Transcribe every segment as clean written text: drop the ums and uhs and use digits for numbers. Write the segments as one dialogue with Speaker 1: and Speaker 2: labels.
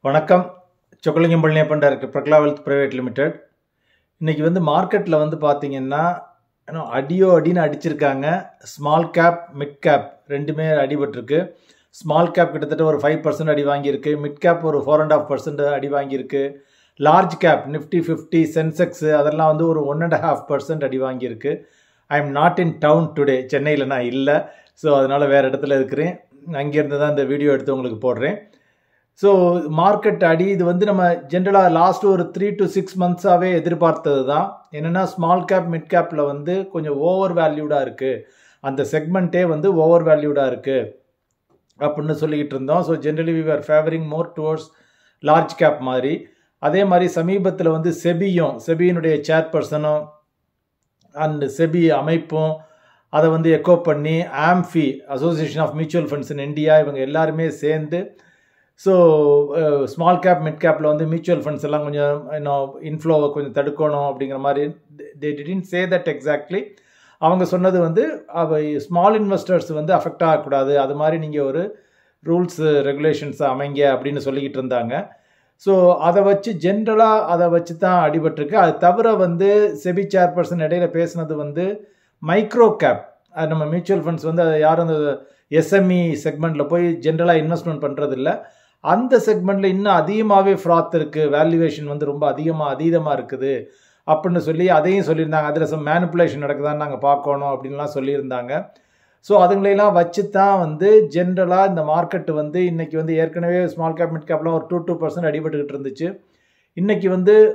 Speaker 1: வணக்கம். Chockalingam Palaniappan director Prakala wealth private limited. இன்றைக்கி மார்க்கெட்டில் பார்த்தீங்கன்னா அடியோ அடின்னு அடிச்சிருக்காங்க. ஸ்மால் கேப் மிட் கேப் ரெண்டுமே அடிபட்டிருக்கு. ஸ்மால் கேப் கிட்டத்தட்ட ஒரு 5% அடி வாங்கியிருக்கு. மிட் கேப் ஒரு 4.5% அடி வாங்கியிருக்கு. லார்ஜ் கேப் நிஃப்டி 50 சென்செக்ஸு அதெல்லாம் ஒரு 1.5% அடி வாங்கியிருக்கு. I am not in town today. சென்னையில் நான் இல்லை. ஸோ அதனால் வேறு இடத்துல இருக்கிறேன். அங்கேருந்து தான் இந்த வீடியோ எடுத்து உங்களுக்கு போடுறேன். ஸோ மார்க்கெட் அடி இது நம்ம ஜென்ரலாக லாஸ்ட் ஒரு 3 to 6 மந்த்ஸாகவே எதிர்பார்த்தது தான். என்னென்னா ஸ்மால் கேப் மிட் கேப்பில் கொஞ்சம் ஓவர் வேல்யூடாக இருக்குது. அந்த செக்மெண்ட்டே ஓவர் வேல்யூடாக இருக்குது அப்படின்னு சொல்லிக்கிட்டு இருந்தோம். So generally we are favouring more towards large cap மாதிரி. அதே மாதிரி சமீபத்தில் செபியினுடைய சேர்பர்சனும் அண்ட் செபி அமைப்பும் அதை எக்கோ பண்ணி AMFI association of mutual funds in India இவங்க எல்லாருமே சேர்ந்து ஸோ ஸ்மால் கேப் மிட் கேப்பில் மியூச்சுவல் ஃபண்ட்ஸ் எல்லாம் கொஞ்சம் இன்ஃப்ளோவை கொஞ்சம் தடுக்கணும் அப்படிங்கிற மாதிரி they didn't say that exactly. அவங்க சொன்னது ஸ்மால் இன்வெஸ்டர்ஸ் அஃபெக்ட் ஆகக்கூடாது, அது மாதிரி நீங்கள் ஒரு ரூல்ஸ் ரெகுலேஷன்ஸை அமைங்க அப்படின்னு சொல்லிக்கிட்டு இருந்தாங்க. ஸோ அதை வச்சு ஜென்ரலாக அதை வச்சு தான் அடிபட்டிருக்கு. அது தவிர செபி சேர்பர்சன் இடையில பேசுனது மைக்ரோ கேப், அது நம்ம மியூச்சுவல் ஃபண்ட்ஸ் அதை யாரும் அந்த எஸ்எம்இ செக்மெண்ட்டில் போய் ஜென்ரலாக இன்வெஸ்ட்மெண்ட் பண்ணுறதில்ல. அந்த செக்மெண்ட்டில் இன்னும் அதிகமாகவே ஃப்ராத் இருக்குது, வேல்யூவேஷன் ரொம்ப அதீதமாக இருக்குது அப்படின்னு சொல்லி அதையும் சொல்லியிருந்தாங்க. அதில் சம் மேனிப்புலேஷன் நடக்குதான்னு நாங்கள் பார்க்கணும் அப்படின்லாம் சொல்லியிருந்தாங்க. ஸோ அதுங்களையெல்லாம் வச்சு தான் ஜென்ரலாக இந்த மார்க்கெட்டு இன்றைக்கி ஏற்கனவே ஸ்மால் கேப் மிட் கேப்லாம் ஒரு 2% அடிபட்டுக்கிட்டு இருந்துச்சு. இன்றைக்கி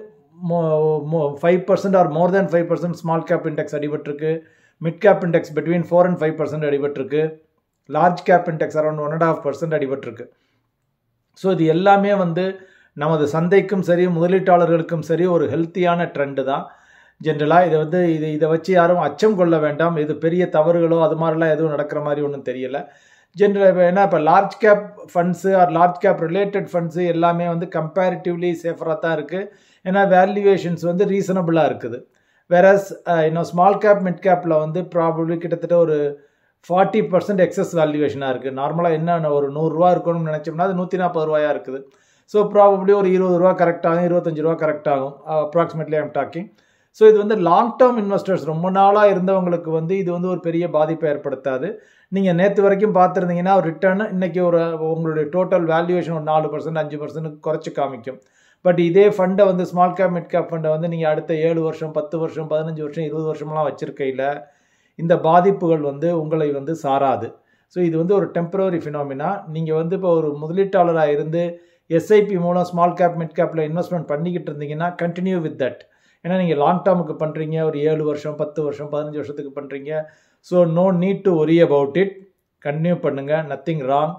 Speaker 1: 5% or more than 5% small cap index அடிபட்டிருக்கு. Mid cap index between 4 and 5% அடிபட்டிருக்கு. லார்ஜ் கேப் இண்டெக்ஸ் அரௌண்ட் 1.5% அடிபட்டிருக்கு. ஸோ இது எல்லாமே நமது சந்தைக்கும் சரி முதலீட்டாளர்களுக்கும் சரி ஒரு ஹெல்த்தியான ட்ரெண்டு தான். ஜென்ரலாக இதை வச்சு யாரும் அச்சம் கொள்ள வேண்டாம். இது பெரிய தவறுகளோ அது மாதிரிலாம் எதுவும் நடக்கிற மாதிரி ஒன்றும் தெரியலை. ஜென்ரலாக ஏன்னா இப்போ large cap funds or large cap related funds எல்லாமே கம்பேரிட்டிவ்லி சேஃபராக தான் இருக்குது. ஏன்னா வேல்யூவேஷன்ஸ் ரீசனபிளாக இருக்குது. வேறஸ் இன்னும் ஸ்மால் கேப் மிட் கேப்பில் ப்ராபப்ளி கிட்டத்தட்ட ஒரு 40% எக்ஸஸ் வேல்யூவேஷனாக இருக்குது. நார்மலாக என்ன ஒரு 100 ரூபா இருக்கணும்னு நினச்சோம்னா அது 140 ரூபாயாக இருக்குது. ஸோ ப்ராபப்ளி ஒரு 20 ரூபா கரெக்ட் ஆகும், 25 ரூபா கரெக்ட் ஆகும் அப்ராக்சிமேட்லி ஐம் டாக்கிங். ஸோ இது லாங் டேர்ம் இன்வெஸ்டர்ஸ் ரொம்ப நாளாக இருந்தவங்களுக்கு இது ஒரு பெரிய பாதிப்பை ஏற்படுத்தாது. நீங்கள் நேற்று வரைக்கும் பார்த்துருந்தீங்கன்னா ஒரு ரிட்டர்ன் இன்றைக்கி ஒரு உங்களுடைய டோட்டல் வேல்யூவேஷன் ஒரு 4% 5% குறைச்சி காமிக்கும். பட் இதே ஃபண்டை ஸ்மால் கேப் மிட் கேப் ஃபண்டை நீங்கள் அடுத்த 7 வருஷம் 10 வருஷம் 15 வருஷம் 20 வருஷம்லாம் வச்சுருக்கையில் இந்த பாதிப்புகள் உங்களை சாராது. ஸோ இது ஒரு டெம்பரரி ஃபினாமினா. நீங்கள் இப்போ ஒரு முதலீட்டாளராக இருந்து எஸ்ஐபி மூலம் ஸ்மால் கேப் மிட் கேப்பில் இன்வெஸ்ட்மெண்ட் பண்ணிக்கிட்டு இருந்தீங்கன்னா கண்டினியூ வித் தட். ஏன்னா நீங்கள் லாங் டேர்முக்கு பண்ணுறீங்க, ஒரு 7 வருஷம் 10 வருஷம் 15 வருஷத்துக்கு பண்ணுறீங்க. So no need to worry about it. Continue பண்ணுங்கள், நத்திங் ராங்.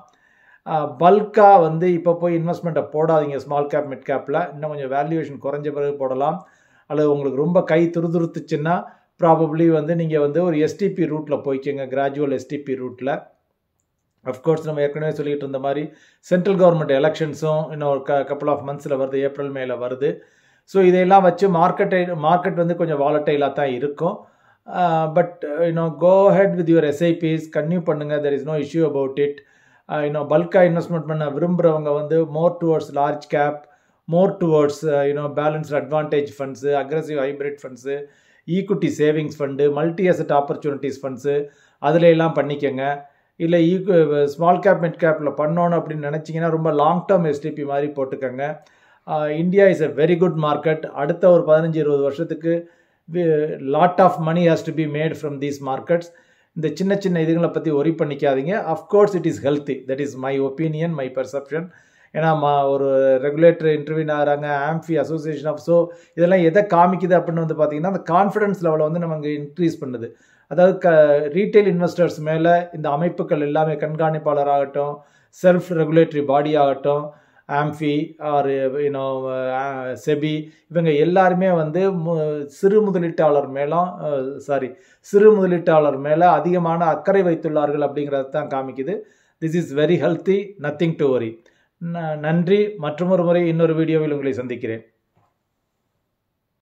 Speaker 1: பல்காக இப்போ போய் இன்வெஸ்ட்மெண்ட்டை போடாதீங்க ஸ்மால் கேப் மிட் கேப்பில். இன்னும் கொஞ்சம் வேல்யூவேஷன் குறைஞ்ச பிறகு போடலாம். அல்லது உங்களுக்கு ரொம்ப கை துருதுருத்துச்சுன்னா ப்ராபப்ளி நீங்கள் ஒரு எஸ்டிபி ரூட்டில் போய்க்கோங்க, கிராஜுவல் எஸ்டிபி ரூட்டில். அஃப்கோர்ஸ் நம்ம ஏற்கனவே சொல்லிகிட்டு இருந்த மாதிரி சென்ட்ரல் கவர்மெண்ட் எலெக்ஷன்ஸும் இன்னும் ஒரு கப்பல் ஆஃப் மந்த்ஸில் வருது, ஏப்ரல் மேல வருது. ஸோ இதையெல்லாம் வச்சு மார்க்கெட் கொஞ்சம் வாலட்டைலாக தான் இருக்கும். But go ahead with your SIPs, continue பண்ணுங்கள். There is no issue about it. பல்காக இன்வெஸ்ட்மெண்ட் பண்ண விரும்புகிறவங்க more towards large cap, more towards balanced advantage funds, aggressive hybrid funds, equity savings fund, multi asset opportunities funds அதில் எல்லாம் பண்ணிக்கோங்க. இல்லை small cap mid கேப்பில் பண்ணணும் அப்படின்னு நினச்சிங்கன்னா ரொம்ப லாங் டேர்ம் எஸ்டிபி மாதிரி போட்டுக்கோங்க. India is a very good market. அடுத்த ஒரு 15-20 வருஷத்துக்கு lot of money has to be made from these markets. இந்த சின்ன சின்ன இதுகளை பற்றி ஒரி பண்ணிக்காதீங்க. Of course it is healthy, that is my opinion, my perception. ஏன்னா ஒரு ரெகுலேட்டர் இன்டர்வியூன் ஆகிறாங்க, ஆம்ஃபி அசோசியேஷன் ஆஃப். ஸோ இதெல்லாம் எதை காமிக்குது அப்படின்னு பார்த்தீங்கன்னா அந்த கான்ஃபிடன்ஸ் லெவலை நமக்கு இன்க்ரீஸ் பண்ணுது. அதாவது ரீட்டைல் இன்வெஸ்டர்ஸ் மேலே இந்த அமைப்புகள் எல்லாமே, கண்காணிப்பாளர் ஆகட்டும், செல்ஃப் ரெகுலேட்டரி பாடி ஆகட்டும், ஆம்ஃபி ஆர் செபி, இவங்க எல்லாருமே சிறு முதலீட்டாளர் மேலே அதிகமான அக்கறை வைத்துள்ளார்கள் அப்படிங்கிறது தான் காமிக்குது. This is very healthy, nothing to worry. நன்றி. மற்றொரு முறை இன்னொரு வீடியோவில் உங்களை சந்திக்கிறேன்.